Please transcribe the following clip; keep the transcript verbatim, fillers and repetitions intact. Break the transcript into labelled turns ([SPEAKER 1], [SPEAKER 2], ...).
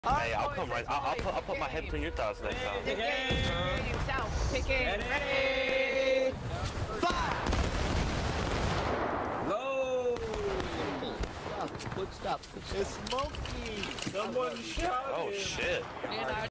[SPEAKER 1] Hey, I'll come right. I'll, I'll put. I'll put my head between your thighs next time.
[SPEAKER 2] Pick it. South. Pick it. Ready. Fire.
[SPEAKER 3] Go.
[SPEAKER 2] Stop. Good stop. Good stop.
[SPEAKER 4] It's smoky. Someone shot
[SPEAKER 1] Oh
[SPEAKER 4] it.
[SPEAKER 1] shit.
[SPEAKER 2] And our